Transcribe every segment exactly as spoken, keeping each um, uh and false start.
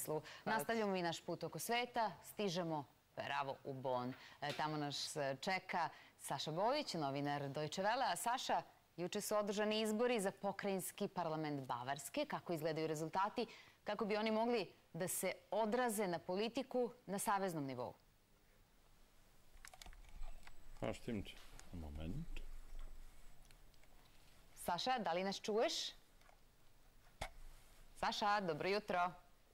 Nastavljamo i naš put oko sveta, stižemo pravo u Bon. Tamo nas čeka Saša Bojić, novinar Deutsche Welle. A Saša, juče su održani izbori za pokrajinski parlament Bavarske. Kako izgledaju rezultati? Kako bi oni mogli da se odraze na politiku na saveznom nivou? Pa stimmt. Moment. Saša, da li nas čuješ? Saša, dobro jutro.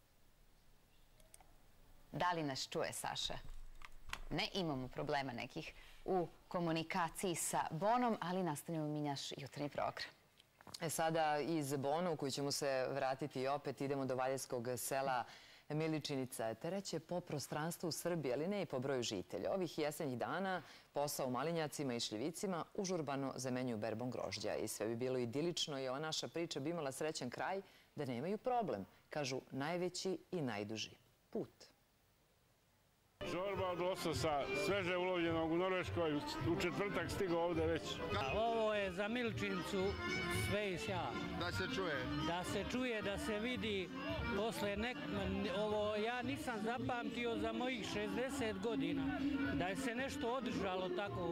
Da li nas čuje Saša? Ne, imamo problema nekih u komunikaciji sa Bonom, ali nastavljamo mi naš jutarnji program. E sada iz Bona, u koji ćemo se vratiti i opet idemo do valjevskog sela Miličinica. Tereće po prostranstvu Srbije, ali ne i po broju žitelja. Ovih jesenjih dana posao u malinjacima i šljivicima užurbano zamenjuju berbom grožđa. I sve bi bilo idilično i ova naša priča bi imala srećan kraj da nemaju problem, kažu najveći i najduži put. Žorba od lososa, sveže ulovljenog u Norveškoj, u četvrtak stigao ovde već. Ovo je za Miličincu sve i sja. Da se čuje? Da se čuje, da se vidi posle nek... Ovo ja nisam zapamtio za mojih šezdeset godina, da je se nešto održalo tako.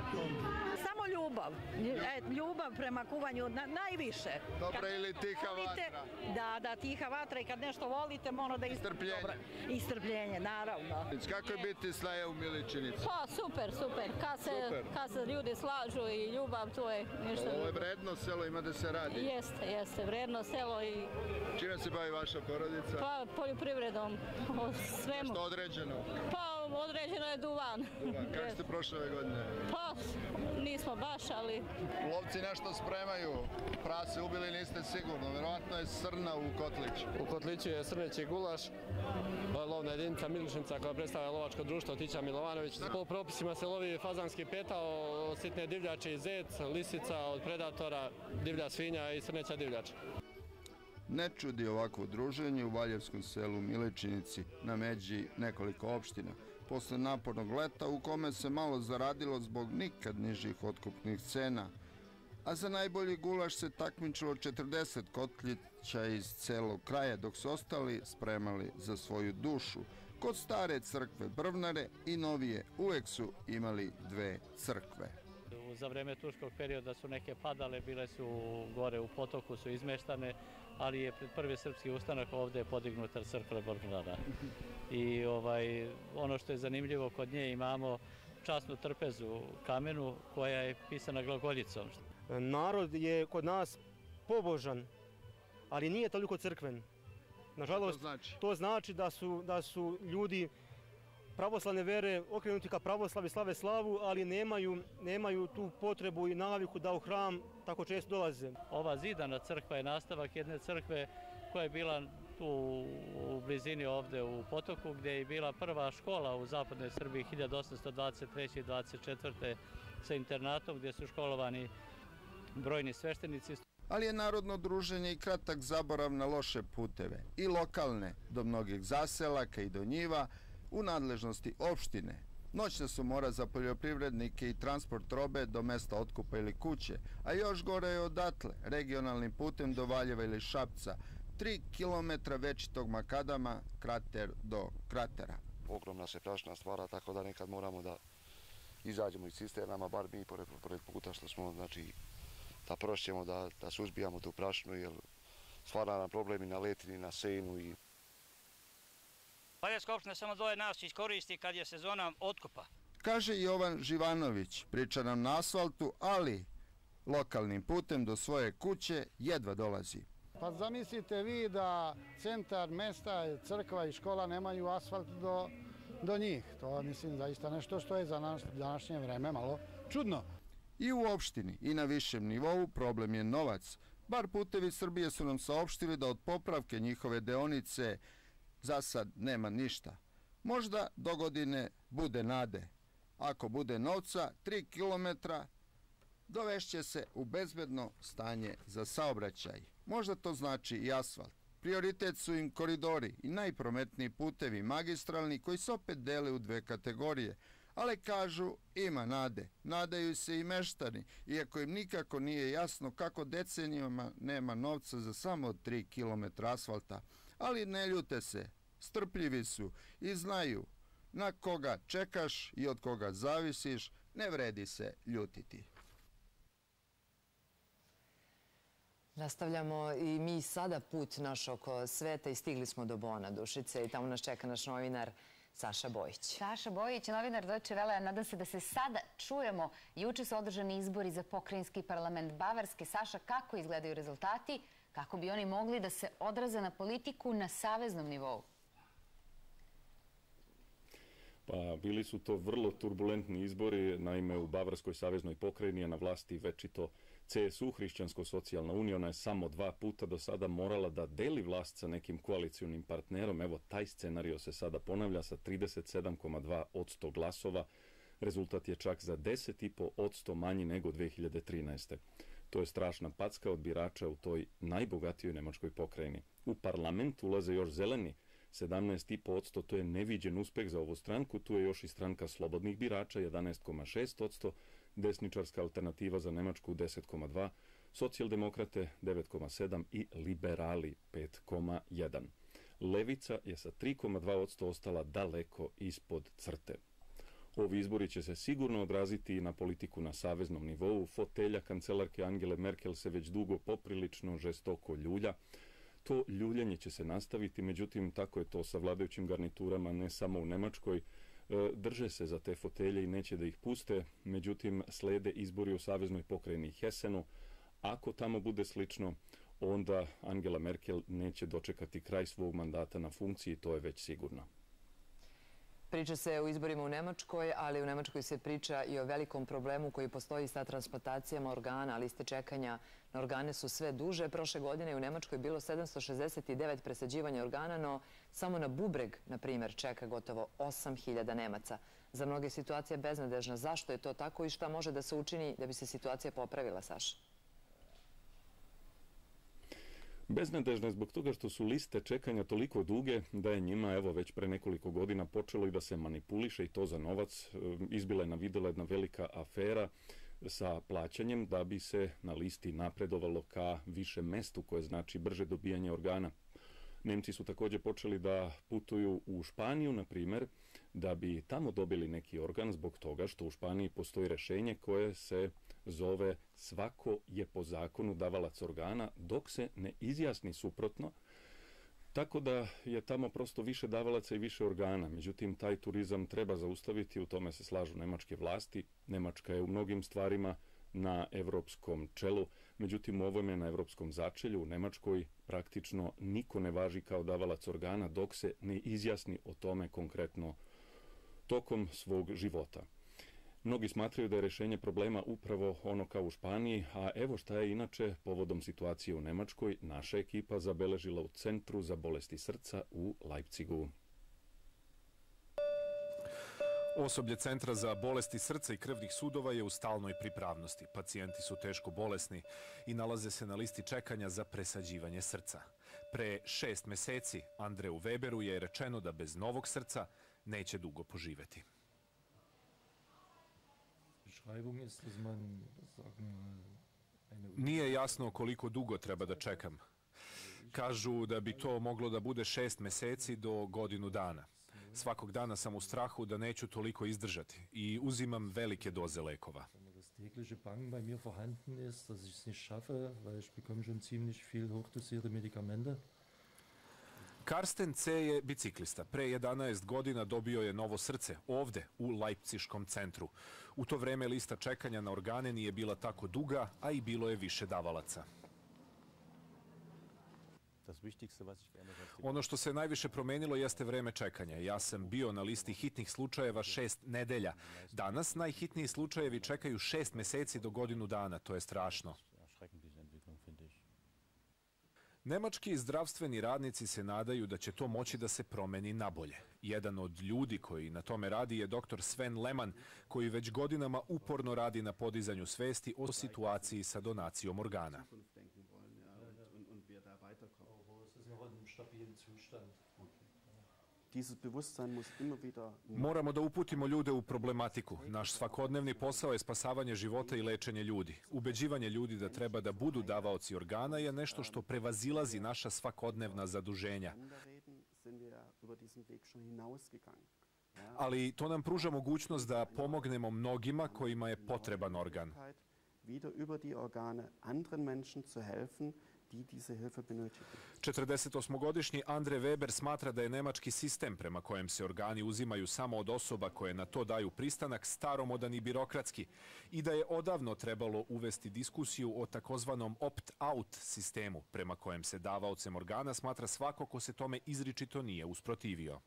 Samo ljubav. Ljubav prema kuvanju najviše. Dobra ili tiha vatra? Da, da, tiha vatra i kad nešto volite, mora da... Istrpljenje? Istrpljenje, naravno. Kako je biti slaje u Miličinici? Pa, super, super. Kad se ljudi slažu i ljubav, to je nešto... Ovo je vredno selo, ima da se radi. Jeste, jeste, vredno selo i... Čime se bavi vaša porodica? Pa, poljoprivredom, o svemu. Što određeno? Pa, određeno je duvan. Duvan, kako ste prošle ove godine? Pa, nismo baš, ali... Lovci nešto spremaju, prase ubili niste sigurno, verovatno je srna u Kotliću. U Kotliću je srneći gulaš, lovna jedinica Miličnica koja predstavlja lovačko društvo Tića Milovanović. Po propisima se lovi fazanski petao, sitne divljače, zec, lisica od predatora, divlja svinja i srneća divljača. Ne čudi ovakvo druženje u valjevskom selu Miličinici na međi nekoliko opština. Posle napornog leta u kome se malo zaradilo zbog nikad nižih otkupnih cena, a za najbolji gulaš se takmičilo četrdeset kotlića iz celog kraja, dok su ostali spremali za svoju dušu. Kod stare crkve Brvnare i novije uvek su imali dve crkve. Za vreme turskog perioda su neke padale, bile su gore u potoku, su izmeštane, ali je pred prvi srpski ustanak ovde podignuta crkva Brvnara. I ono što je zanimljivo, kod nje imamo časnu trpezu kamenu koja je pisana glagoljicom. Narod je kod nas pobožan, ali nije toliko crkven. Nažalost, to znači da su ljudi pravoslavne vere okrenuti ka pravoslavi, slave slavu, ali nemaju tu potrebu i naviku da u hram tako često dolaze. Ova zidana crkva je nastavak jedne crkve koja je bila tu u blizini ovde u potoku, gde je bila prva škola u zapadnoj Srbiji hiljadu osamsto dvadeset treće i dvadeset četvrte sa internatom gdje su školovani brojni sveštenici. Ali je narodno druženje i kratak zaborav na loše puteve, i lokalne do mnogih zaselaka i do njiva, u nadležnosti opštine. Noćna su mora za poljoprivrednike i transport robe do mesta otkupa ili kuće, a još gore je odatle, regionalnim putem do Valjeva ili Šapca, tri kilometra večitog makadama, krater do kratera. Ogromna se prašna stvara, tako da nekad moramo da izađemo iz cisternama, bar mi pored puta što smo, znači, da prošćemo, da suzbijamo tu prašnu, jer stvara nam problemi na letini, na senu i... Valjevska opština samo dvoje nas iskoristi kad je sezona otkupa. Kaže Jovan Živanović, priča nam na asfaltu, ali lokalnim putem do svoje kuće jedva dolazi. Pa zamislite vi da centar mesta, crkva i škola nemaju asfalt do njih. To mislim zaista nešto što je za današnje vreme malo čudno. I u opštini i na višem nivou problem je novac. Bar Putevi Srbije su nam saopštili da od popravke njihove deonice za sad nema ništa. Možda do godine bude nade. Ako bude novca, tri kilometra dovešće se u bezbedno stanje za saobraćaj. Možda to znači i asfalt. Prioritet su im koridori i najprometniji putevi magistralni koji se opet dele u dve kategorije. Ali kažu ima nade. Nadaju se i meštani, iako im nikako nije jasno kako decenijama nema novca za samo tri kilometra asfalta. Ali ne ljute se, strpljivi su i znaju na koga čekaš i od koga zavisiš, ne vredi se ljutiti. Nastavljamo i mi sada put naš oko sveta i stigli smo do Bona, Dušice, i tamo nas čeka naš novinar Saša Bojić. Saša Bojić, novinar Deutsche Welle, nadam se da se sada čujemo. Juče su održani izbori za pokrajinski parlament Bavarske. Saša, kako izgledaju rezultati? Kako bi oni mogli da se odraze na politiku na saveznom nivou? Pa bili su to vrlo turbulentni izbori, naime u Bavarskoj saveznoj pokrajini je na vlasti večito C S U, Hrišćansko-socijalna unija. Ona je samo dva puta do sada morala da deli vlast sa nekim koalicionim partnerom. Evo, taj scenario se sada ponavlja sa trideset sedam zarez dva posto glasova. Rezultat je čak za deset zarez pet posto manji nego dve hiljade trinaeste. To je strašna packa od birača u toj najbogatijoj nemačkoj pokrajini. U parlament ulaze još zeleni, sedamnaest zarez pet posto, to je neviđen uspeh za ovu stranku. Tu je još i stranka slobodnih birača, jedanaest zarez šest posto, desničarska alternativa za Nemačku deset zarez dva, socijaldemokrate devet zarez sedam i liberali pet zarez jedan. Levica je sa tri zarez dva posto ostala daleko ispod crte. Ovi izbori će se sigurno odraziti i na politiku na saveznom nivou. Fotelja kancelarke Angele Merkel se već dugo poprilično žestoko ljulja. To ljuljanje će se nastaviti, međutim, tako je to sa vladajućim garniturama, ne samo u Nemačkoj. Drže se za te fotelje i neće da ih puste, međutim, slede izbori u saveznoj pokrajini Hesenu. Ako tamo bude slično, onda Angela Merkel neće dočekati kraj svog mandata na funkciji, to je već sigurno. Priča se o izborima u Nemačkoj, ali u Nemačkoj se priča i o velikom problemu koji postoji sa transplantacijama organa. Liste čekanja na organe su sve duže. Prošle godine u Nemačkoj je bilo sedamsto šezdeset devet presađivanja organa, no samo na bubreg, na primjer, čeka gotovo osam hiljada Nemaca. Za mnoge situacija je beznadežna. Zašto je to tako i šta može da se učini da bi se situacija popravila, Saša? Beznadežna je zbog toga što su liste čekanja toliko duge da je njima evo već pre nekoliko godina počelo i da se manipuliše i to za novac. Izbila je na vidjela jedna velika afera sa plaćanjem da bi se na listi napredovalo ka više mestu koje znači brže dobijanje organa. Nemci su također počeli da putuju u Španiju, na primjer, da bi tamo dobili neki organ zbog toga što u Španiji postoji rešenje koje se zove svako je po zakonu davalac organa dok se ne izjasni suprotno. Tako da je tamo prosto više davalaca i više organa. Međutim, taj turizam treba zaustaviti, u tome se slažu nemačke vlasti. Nemačka je u mnogim stvarima na evropskom čelu, međutim u ovome na evropskom začelju u Nemačkoj praktično niko ne važi kao davalac organa dok se ne izjasni o tome konkretno tokom svog života. Mnogi smatraju da je rešenje problema upravo ono kao u Španiji, a evo šta je inače povodom situacije u Nemačkoj naša ekipa zabeležila u Centru za bolesti srca u Leipzigu. Osoblje Centra za bolesti srca i krvnih sudova je u stalnoj pripravnosti. Pacijenti su teško bolesni i nalaze se na listi čekanja za presađivanje srca. Pre šest meseci Andreu Weberu je rečeno da bez novog srca neće dugo poživeti. Nije jasno koliko dugo treba da čekam. Kažu da bi to moglo da bude šest meseci do godinu dana. Svakog dana sam u strahu da neću toliko izdržati i uzimam velike doze lekova. Karsten C. je biciklista. Pre jedanaest godina dobio je novo srce, ovde, u Leipziškom centru. U to vreme lista čekanja na organe nije bila tako duga, a i bilo je više davalaca. Ono što se najviše promenilo jeste vreme čekanja. Ja sam bio na listi hitnih slučajeva šest nedelja. Danas najhitniji slučajevi čekaju šest meseci do godinu dana. To je strašno. Nemački zdravstveni radnici se nadaju da će to moći da se promeni nabolje. Jedan od ljudi koji na tome radi je doktor Sven Lehmann, koji već godinama uporno radi na podizanju svesti o situaciji sa donacijom organa. Moramo da uputimo ljude u problematiku. Naš svakodnevni posao je spasavanje života i lečenje ljudi. Ubeđivanje ljudi da treba da budu davaoci organa je nešto što prevazilazi naša svakodnevna zaduženja. Ali to nam pruža mogućnost da pomognemo mnogima kojima je potreban organ. četrdesetosmogodišnji Andre Weber smatra da je nemački sistem prema kojem se organi uzimaju samo od osoba koje na to daju pristanak staromodan i birokratski i da je odavno trebalo uvesti diskusiju o takozvanom opt-out sistemu prema kojem se davaocem organa smatra svako ko se tome izričito nije usprotivio.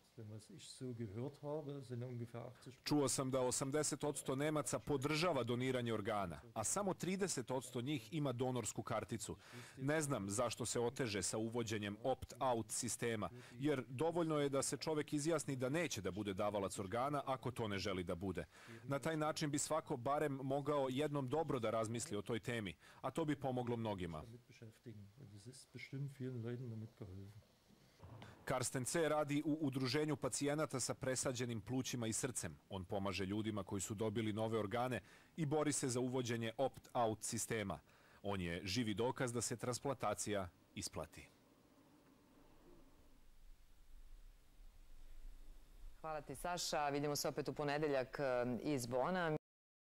Čuo sam da osamdeset posto Nemaca podržava doniranje organa, a samo trideset posto njih ima donorsku karticu. Ne znam zašto se oteže sa uvođenjem opt-out sistema, jer dovoljno je da se čovek izjasni da neće da bude davalac organa ako to ne želi da bude. Na taj način bi svako barem mogao jednom dobro da razmisli o toj temi, a to bi pomoglo mnogima. Karsten C. radi u udruženju pacijenata sa presađenim plućima i srcem. On pomaže ljudima koji su dobili nove organe i bori se za uvođenje opt-out sistema. On je živi dokaz da se transplantacija isplati. Hvala ti, Saša. Vidimo se opet u ponedeljak iz Bona.